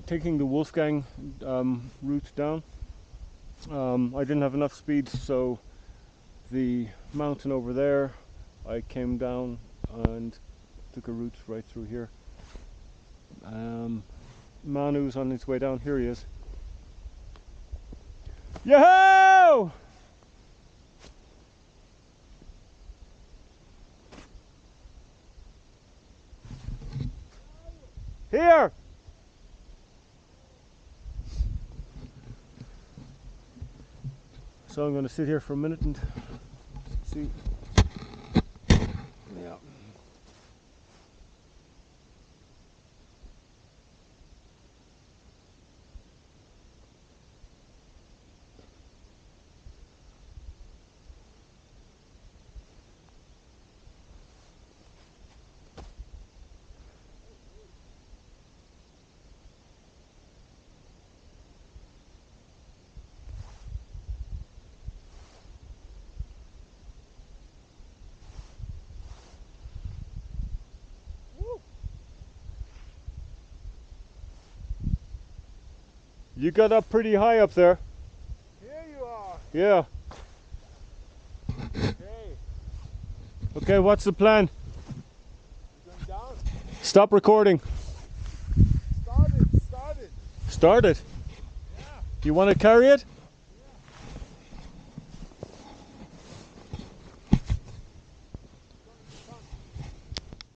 taking the Wolfgang route down. I didn't have enough speed, so the mountain over there, I came down and took a route right through here. Manu's on his way down. Here he is. Yo-ho! Here! So I'm going to sit here for a minute and see. Yeah. You got up pretty high up there. Here you are. Yeah. Okay. Okay, what's the plan? You going down? Stop recording. Start it. Start it. Yeah. Do you want to carry it?